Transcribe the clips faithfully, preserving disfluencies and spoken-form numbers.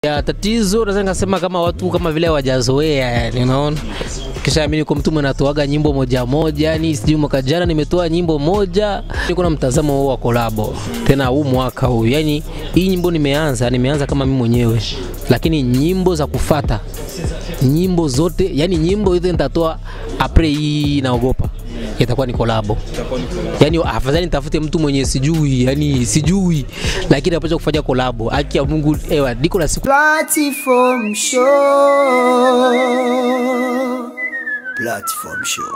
Ya tatizo naweza nikasema kama watu kama vile hawajazoea, yani unaona. Kisha mimi niko mtu mnatoaga nyimbo moja moja, yani sijui mwaka jana nimetoa nyimbo moja, niko na mtazamo wa collabo. Tena huu mwaka huu, yani hii nyimbo nimeanza, nimeanza kama mimi mwenyewe. Lakini nyimbo za kufata, nyimbo zote, yani nyimbo hizo nitatoa apre hii naogopa. Itakuwa ni collabo. Yani afadhali nitafute mtu mwenye sijui, yani sijui, lakini napaswa kufanya collabo. Haki ya Mungu, ewa niko na siku Platform Show. Platform Show.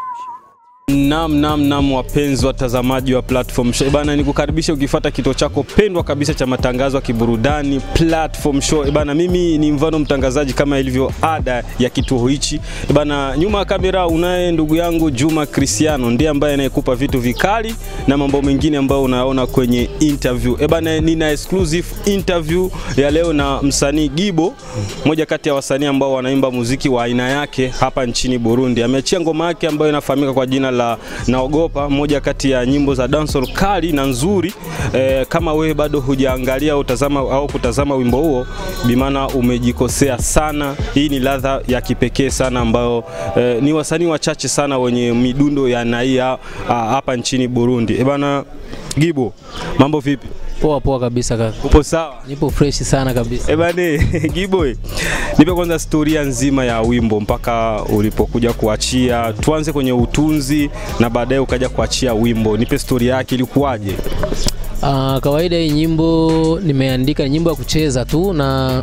Naam naam naam wapenzi watazamaji wa Platform Show. Bana nikukaribisha ukifuata kituo chako pendwa kabisa cha matangazo ya kiburudani Platform Show. Bana mimi ni mfano mtangazaji kama ilivyo ada ya kituo hichi. Bana nyuma ya kamera unaye ndugu yangu Juma Cristiano, ndiye ambaye anayekupa vitu vikali na mambo mengine ambayo unaona kwenye interview. E bana nina exclusive interview ya leo na msanii Gibo, moja kati ya wasanii ambao wanaimba muziki wa aina yake hapa nchini Burundi. Ameachia ngoma yake ambayo inafahamika kwa jina la Naogopa, moja kati ya nyimbo za dancehall kali na nzuri. E, kama wewe bado hujaangalia au utazama au kutazama wimbo huo, bimana umejikosea sana. Hii ni ladha ya kipekee sana ambayo e, ni wasanii wachache sana wenye midundo ya naia hapa nchini Burundi. E bana Gibo, mambo vipi? Poa poa kabisa kaka. Upo sawa? Nipo fresh sana kabisa. Eh bane Gibo, nipe kwanza historia nzima ya wimbo mpaka ulipokuja kuachia. Tuanze kwenye utunzi na baadaye ukaja kuachia wimbo. Nipe historia yake, ilikuwaje? Ah, uh, kawaida hii nyimbo nimeandika, ni nyimbo ya kucheza tu, na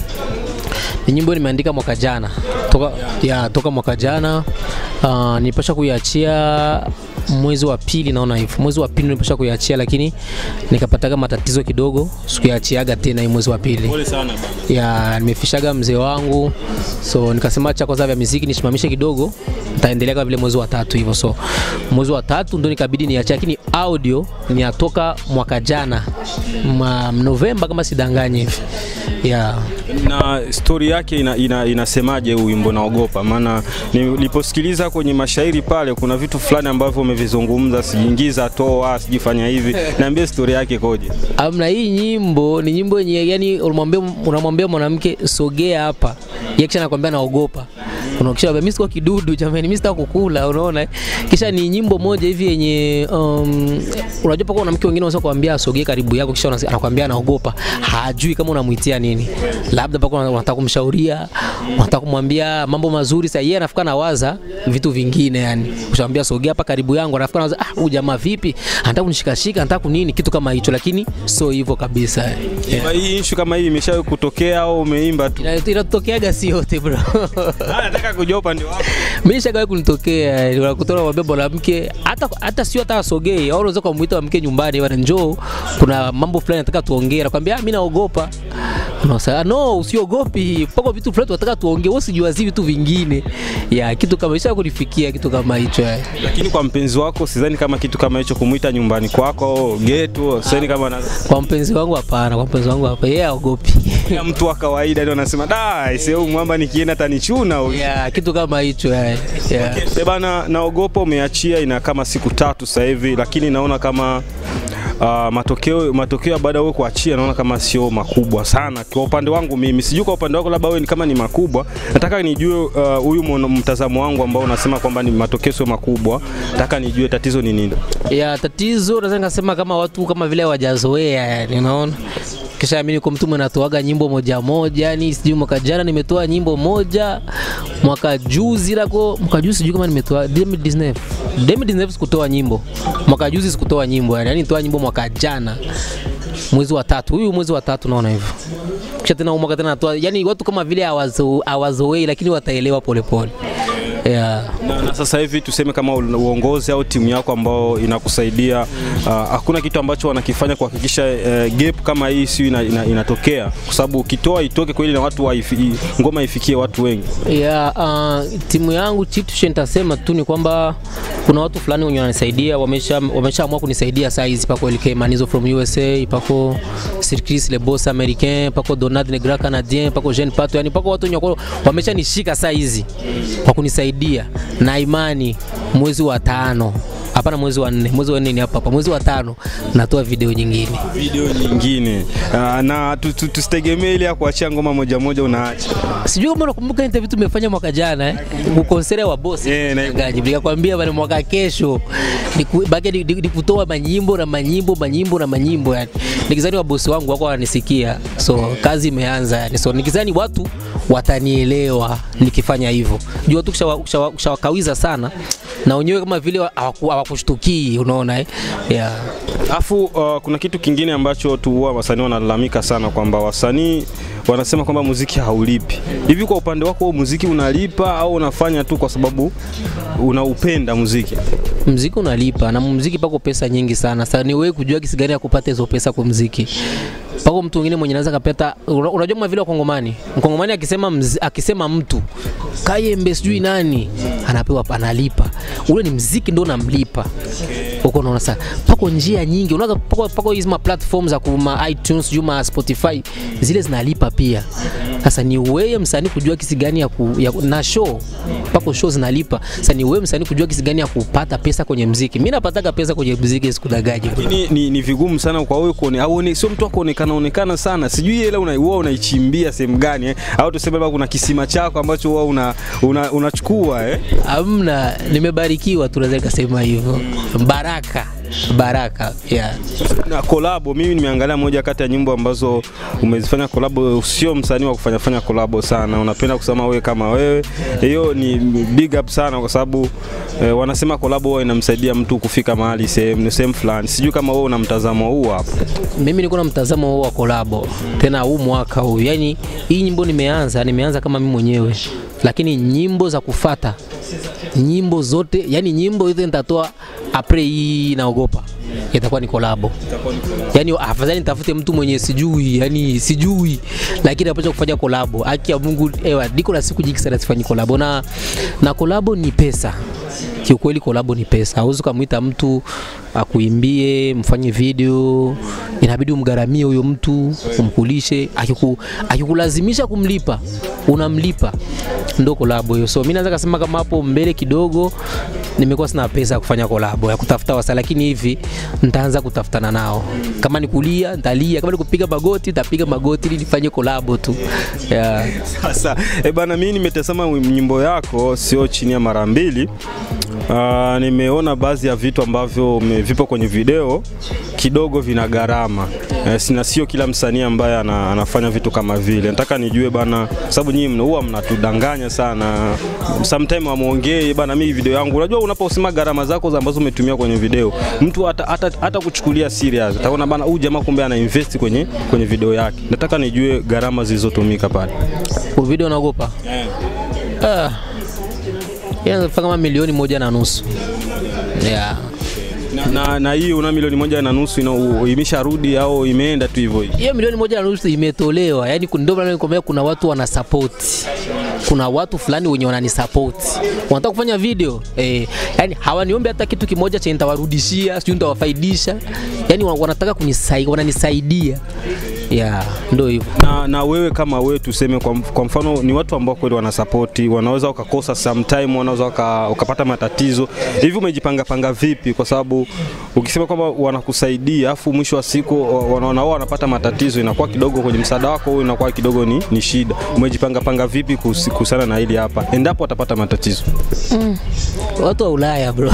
ni nyimbo nimeandika mwaka jana. Toka ya toka mwaka jana. Uh, nilipasha kuiachia mwezi wa pili, naona hivyo. Mwezi wa pili nilipasha kuiachia, lakini nikapataga matatizo kidogo, sikuiachiaga tena hii mwezi wa pili. Pole sana bana. Ya nimefishaga mzee wangu, so nikasema acha kwanza vya muziki nisimamishe kidogo, nitaendelea kama vile mwezi wa tatu hivyo. So mwezi wa tatu ndo nikabidi niachie, lakini audio ni atoka mwaka jana ma Novemba kama sidanganye hivi. Ya na story yake ina, ina, inasemaje wimbo Naogopa? Maana niliposikiliza kwenye mashairi pale kuna vitu fulani ambavyo umevizungumza, sijiingiza toa, sijifanya hivi. Niambie story yake koje? Amna, hii nyimbo ni nyimbo yenye, yani unamwambia unamwambia mwanamke sogea hapa, yeye kisha anakuambia naogopa. Unaokisha mimi siko kidudu jamani, mimi sitaka kukula, unaona. Kisha ni nyimbo moja hivi yenye um, unajua paka mwanamke wengine wanaweza kuambia sogea karibu yako, kisha anakuambia naogopa, hajui kama unamuitia nini. Labda paka unataka kumshauria, unataka kumwambia mambo mazuri, sasa yeye anafika na waza vitu vingine, yani ushamwambia sogea hapa karibu yangu, anafika na waza ah, huyu jamaa vipi, anataka kunishikashika, anataka kunini, kitu kama hicho. Lakini so hivyo kabisa. Yeah. Hii issue kama hii imeshawahi kutokea au umeimba tu? Inatokeaga si yote bro. Nataka kujua upande wako. Mimi nishagawahi kunitokea, unakutana na baba mke, hata hata sio hata asogee, au unaweza kumuita mke nyumbani, bwana njoo kuna mambo fulani nataka tuongee, nakwambia mimi naogopa. Unasema no, usiogopi, pako vitu fulani tunataka tuongee, wewe usijua vitu vingine. Ya kitu kama hicho kunifikia, kitu kama hicho. Lakini kwa mpenzi wako sidhani kama kitu kama hicho kumuita nyumbani kwako au geto, sidhani kama na... Kwa mpenzi wangu hapana, kwa mpenzi wangu hapa yeye haogopi. Ya mtu wa kawaida ndio anasema da, sio mwamba nikienda atanichuna huyu. Ya kitu kama hicho. Ya yeah. Okay, bana Naogopa umeachia ina kama siku tatu sasa hivi, lakini naona kama Uh, matokeo matokeo baada wewe kuachia naona kama sio makubwa sana. Kwa upande wangu mimi sijui, kwa upande wako labda wewe ni kama ni makubwa. Nataka nijue huyu uh, mtazamo wangu ambao unasema kwamba ni matokeo sio makubwa, nataka nijue tatizo ni nini. Ya tatizo naweza ngasema kama watu kama vile hawajazoea, yani unaona. Kisha mimi niko mtu mnatoaga nyimbo moja moja, yani sijui mwaka jana nimetoa nyimbo moja, mwaka juzi lako mwaka juzi sijui kama nimetoa elfu mbili kumi na tisa elfu mbili kumi na tisa sikutoa nyimbo, mwaka juzi sikutoa nyimbo, yani nitoa nyimbo mwaka jana mwezi wa tatu, huyu mwezi wa tatu naona hivyo. Kisha tena mwaka tena natoa, yani watu kama vile hawazo hawazoei, lakini wataelewa polepole. Yeah. Na, na sasa hivi tuseme kama uongozi au timu yako ambao inakusaidia, uh, hakuna kitu ambacho wanakifanya kuhakikisha uh, gap kama hii sio ina, ina, inatokea, kwa sababu ukitoa itoke kweli na watu waifi, ngoma ifikie watu wengi. Yeah, uh, timu yangu kitu nitasema tu ni kwamba kuna watu fulani wenye wananisaidia, wamesha wameshaamua kunisaidia saa hizi. Pako L K Manizo from U S A, pako Circus le boss américain, pako Donald le grand canadien, pako Jean Pato, yani pako watu wenye wameshanishika saa hizi kwa kunisaidia, na imani mwezi wa tano Hapana, mwezi wa nne. Mwezi wa nne ni hapa hapa. Mwezi wa tano natoa video nyingine. Video nyingine. Uh, na tusitegemee ile ya kuachia ngoma moja moja unaacha. Sijui kama unakumbuka interview tumefanya mwaka jana eh, ukonsere wa boss. Eh, ngaji nikakwambia bwana mwaka kesho baki ni, ni, ni kutoa manyimbo na manyimbo manyimbo na manyimbo yani. Nikizani wa boss wangu wako wananisikia. So kazi imeanza yani. So nikizani watu watanielewa nikifanya hivyo. Jua tu kushawakawiza sana na wenyewe kama vile hawakushtukii, unaona eh. Yeah. Afu uh, kuna kitu kingine ambacho tu huwa wasanii wanalalamika sana kwamba wasanii wanasema kwamba muziki haulipi. Hivi kwa upande wako muziki unalipa au unafanya tu kwa sababu unaupenda muziki? Muziki unalipa na muziki pako pesa nyingi sana. Sasa ni wewe kujua kisi gani ya kupata hizo pesa kwa muziki. Pako mtu mwingine mwenye anaweza kapata, unajua kama vile Wakongomani. Mkongomani akisema mz, akisema mtu Kayembe sijui nani anapewa analipa. Ule ni muziki ndio unamlipa. Uko unaona sasa. Pako njia nyingi. Unaweza pako pako hizo ma platforms za kuma iTunes, Juma, Spotify zile zinalipa pia. Sasa ni wewe msanii kujua kisi gani ya, ku, ya na show. Pako show zinalipa. Sasa ni wewe msanii kujua kisi gani ya kupata pesa kwenye muziki. Mimi napataka pesa kwenye muziki sikudagaji. Ni, ni ni vigumu sana kwa wewe kuone au ni sio mtu akuonekana onekana sana. Sijui ile una wewe unaichimbia sehemu gani eh? Au tuseme baba kuna kisima chako ambacho wewe una unachukua una eh? Hamna, nimebarikiwa tunaweza kusema hivyo. Baraka. Baraka, yeah. Na collabo, mimi nimeangalia moja kati ya nyimbo ambazo umezifanya collabo, sio msanii wa kufanya fanya collabo sana. Unapenda kusema wewe kama wewe. Hiyo ni big up sana kwa sababu eh, wanasema collabo huwa inamsaidia mtu kufika mahali sehemu sehemu fulani. Sijui kama wewe una mtazamo huu hapo. Mimi niko na mtazamo huu wa collabo. Tena huu mwaka huu. Yaani hii nyimbo nimeanza, nimeanza kama mimi mwenyewe. Lakini nyimbo za kufata, nyimbo zote, yani nyimbo hizo nitatoa apre hii naogopa. Itakuwa ni collabo. Yani afadhali nitafute mtu mwenye sijui, yani sijui, lakini apacha kufanya collabo. Haki ya Mungu, ewa niko na siku nyingi sana sifanye collabo na na collabo ni pesa. Kiukweli collabo ni pesa. Hauwezi kumuita mtu akuimbie, mfanye video, inabidi umgaramie huyo mtu, umkulishe, akiku akikulazimisha kumlipa, unamlipa. Ndo collabo hiyo. So mimi naweza kusema kama hapo mbele kidogo nimekuwa sina pesa ya kufanya collabo ya kutafuta wasa, lakini hivi nitaanza kutafutana nao. Kama ni kulia nitalia, kama ni kupiga magoti nitapiga magoti ili nifanye collabo tu. Yeah. Sasa eh bana, mimi nimetazama nyimbo yako sio chini ya mara mbili. Uh, nimeona baadhi ya vitu ambavyo vipo kwenye video kidogo vina gharama. Eh, sina sio kila msanii ambaye ana, anafanya vitu kama vile. Nataka nijue bana, sababu nyinyi huwa mnatudanganya sana. Sometime wamuongee bana, mimi video yangu unajua unaposema gharama zako ambazo umetumia kwenye video, mtu hata hata, hata kuchukulia serious. Utaona bana huyu jamaa kumbe ana invest kwenye kwenye video yake. Nataka nijue gharama zilizotumika pale. Kwa video naogopa. Eh. Yeah. Ah. Yana kama milioni moja na nusu. Yeah. Na na, na hii una milioni moja na nusu ino imesharudi au imeenda tu hivyo? Hiyo milioni moja na nusu imetolewa. Yaani ndio maana nikwambia kuna watu wana support. Kuna watu fulani wenye wanani support. Wanataka kufanya video. Eh, yani hawaniombe hata kitu kimoja cha nitawarudishia, sio nitawafaidisha. Yaani wanataka kunisaidia, wananisaidia. Yeah, ndio hivyo. Na na wewe kama wewe tuseme kwa, kwa mfano ni watu ambao kweli wana support, wanaweza ukakosa sometime, wanaweza ukapata matatizo. Hivi umejipanga panga vipi? Kwa sababu ukisema kwamba wanakusaidia afu mwisho wa siku wanaona wao wanapata matatizo, inakuwa kidogo kwenye msaada wako wewe inakuwa kidogo ni, ni shida. Umejipanga panga vipi kuhusiana na hili hapa endapo watapata matatizo? Mm. Watu wa Ulaya bro.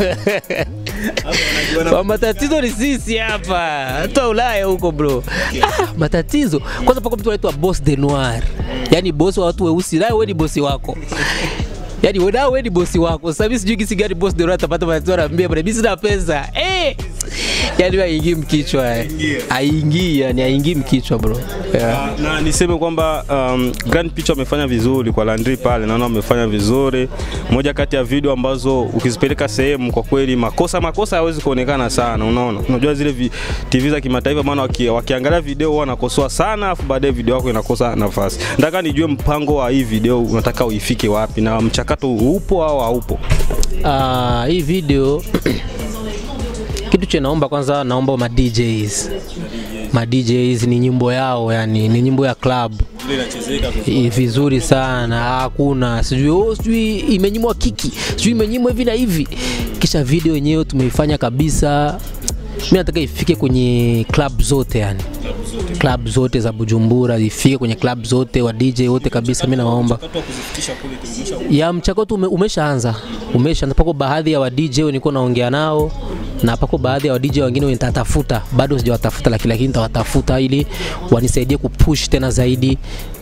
Kwa matatizo ni sisi hapa. Watu wa Ulaya huko bro. Ah, matatizo. Kwanza pako mtu anaitwa Boss de Noir. Yaani boss wa watu weusi, nawe wewe ni bosi wako. Yaani wewe wewe ni bosi wako. Sasa mimi sijui kisi gani Boss de Noir atapata matatizo, anambia bwana mimi sina pesa. Eh! Yaani haingii mkichwa. Haingii, yani haingii mkichwa bro. Yeah. Na, na niseme kwamba um, Grand Picture amefanya vizuri kwa Landry pale, naona amefanya vizuri. Moja kati ya video ambazo ukizipeleka sehemu kwa kweli makosa makosa hawezi kuonekana sana, unaona. Unajua zile vi, T V za kimataifa maana waki, wakiangalia video wanakosoa sana afu baadaye video yako inakosa nafasi. Nataka nijue mpango wa hii video unataka uifike wapi na mchakato upo au haupo? Ah, uh, hii video kitu cha naomba kwanza, naomba ma D Js. Ma D Js ni nyimbo yao, yani ni nyimbo ya club. Ile inachezeka vizuri. Vizuri sana. Hakuna sijui oh, sijui imenyimwa kiki, sijui imenyimwa hivi na hivi. kisha video yenyewe tumeifanya kabisa. Mimi nataka ifike kwenye club zote, yani club zote za Bujumbura, ifike kwenye club zote, wa D J wote kabisa. Mimi naomba ya mchakato ume, umeshaanza umeshaanza pako baadhi ya wa D J niko naongea nao, na pako baadhi ya wa D J wengine nitatafuta, bado sijawatafuta, lakini lakini nitawatafuta ili wanisaidie kupush tena zaidi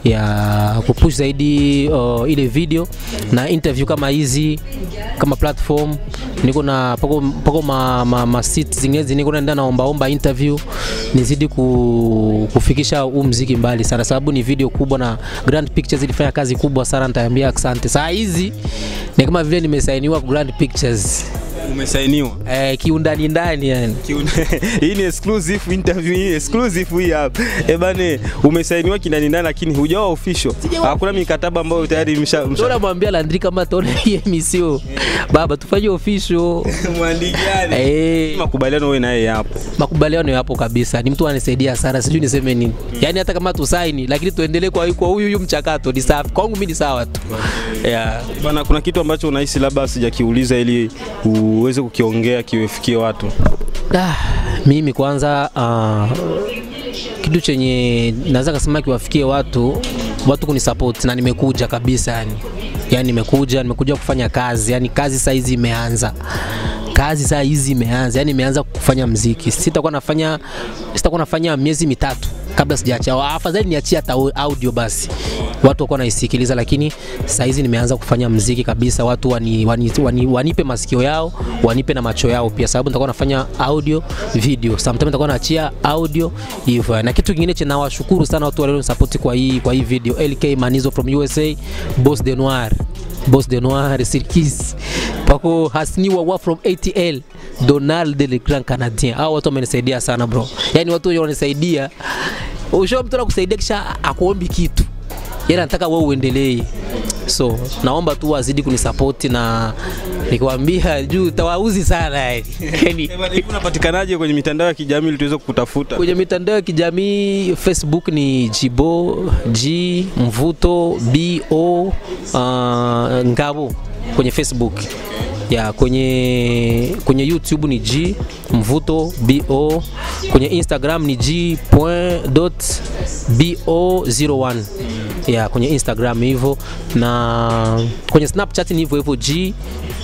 ya kupush zaidi uh, ile video na interview kama hizi, kama platform niko na pako pako ma, ma, ma seats zingine niko naenda naomba omba interview nizidi ku, kufikisha huu muziki mbali sana, sababu ni video kubwa na Grand Pictures ilifanya kazi kubwa sana. Nitaambia asante. Saa hizi ni kama vile nimesainiwa Grand Pictures. Umesainiwa? Eh, kiundani ndani yani. Hii ni exclusive interview, hii exclusive hii hapa. Eh bane, umesainiwa kinani ndani lakini hujawa official. Hakuna mikataba ambayo tayari imesha. Ndio mwambia Landry kama tone hii emission. Baba tufanye official. Mwandikiane. Eh, makubaliano wewe naye hapo. Makubaliano yapo kabisa. Ni mtu anisaidia sana, sijui niseme nini. Yaani hata kama tusaini lakini tuendelee kwa kwa huyu huyu mchakato ni safi. Kwangu mimi ni sawa tu. Yeah. Bana, kuna kitu ambacho unahisi labda sijakiuliza ili uweze kukiongea kiwefikie watu? Ah, mimi kwanza uh, kitu chenye naweza kusema kiwafikie watu, watu kunisupport, na nimekuja kabisa yani. Yani nimekuja, nimekuja kufanya kazi, yani kazi saa hizi imeanza. Kazi saa hizi imeanza, yani nimeanza kufanya muziki. Sitakuwa nafanya sitakuwa nafanya miezi mitatu kabla sijaacha. Afadhali niachie hata audio basi. Watu wako naisikiliza, lakini saa hizi nimeanza kufanya muziki kabisa. Watu wani, wani, wani, wanipe masikio yao, wanipe na macho yao pia, sababu nitakuwa nafanya audio video. Sometimes nitakuwa naachia audio hivyo. Na kitu kingine cha nawashukuru sana watu walio support kwa hii kwa hii video. L K Manizo from U S A, Boss de Noir, Boss de Noir, Sirkis, pako Hasni wa from A T L, Donald le Grand Canadien. Hao watu wamenisaidia sana bro. Yani watu wananisaidia. Usho mtu anakusaidia kisha akuombi kitu, yeye anataka wewe uendelee. So naomba tu wazidi kunisupport, na nikwambia juu tawauzi sana yani. Hivi unapatikanaje kwenye mitandao ya kijamii ili tuweze kukutafuta? Kwenye mitandao ya kijamii Facebook ni Jibo G Mvuto B O uh, Ngabo kwenye Facebook. Ya kwenye kwenye YouTube ni G Mvuto B O, kwenye Instagram ni G dot B O zero one. Ya kwenye Instagram hivyo, na kwenye Snapchat ni hivyo hivyo G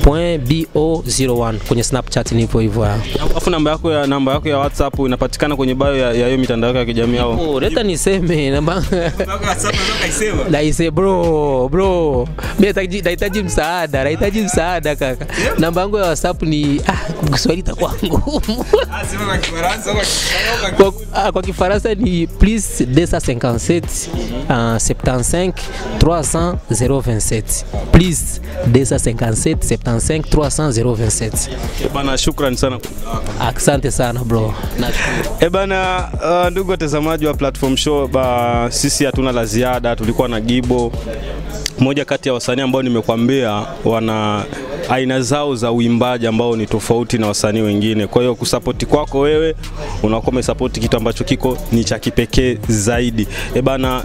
B O zero one kwenye Snapchat ni hivyo hivyo. Alafu namba yako ya namba yako ya WhatsApp inapatikana kwenye bio ya hiyo mitandao ya kijamii au? Oh, leta niseme namba yako ya WhatsApp unataka isema. Na ise bro, bro. Mimi nahitaji msaada, nahitaji msaada kaka. Namba yangu ya WhatsApp ni ah, Kiswahili itakuwa ngumu. Ah, sema kwa Kifaransa kwa Kifaransa. Kwa Kifaransa ni plus deux cent cinquante-sept uh, sept-cinq trois cents zéro vingt-sept. Plus deux cent cinquante-sept sept-cinq trois cents zéro vingt-sept. Bana, shukrani sana. Asante sana bro. Nashukuru. Eh bana, uh, ndugu watazamaji wa Platform Show, ba, sisi hatuna la ziada. Tulikuwa na Gibo, moja kati ya wasanii ambao nimekuambia wana aina zao za uimbaji ambao ni tofauti na wasanii wengine. Kwa hiyo kusupport kwako wewe unakuwa umesupport kitu ambacho kiko ni cha kipekee zaidi. Eh bana,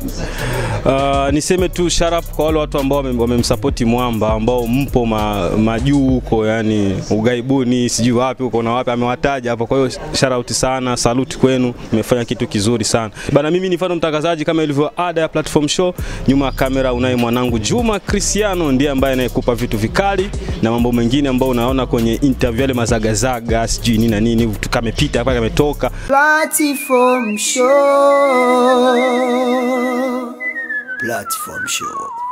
uh, niseme tu shout out kwa wale watu ambao wamemsupport Mwamba, ambao mpo ma, majuu huko, yani ugaibuni sijui wapi huko na wapi amewataja hapo. Kwa hiyo shout out sana, salute kwenu, mmefanya kitu kizuri sana. Bana, mimi ni mfano mtangazaji kama ilivyo ada ya Platform Show. Nyuma ya kamera unaye mwanangu Juma Cristiano, ndiye ambaye anayekupa vitu vikali na mambo mengine ambao unaona kwenye interview yale mazagazaga sijui nini na nini tukamepita hapa kametoka. Platform Show. Platform Show.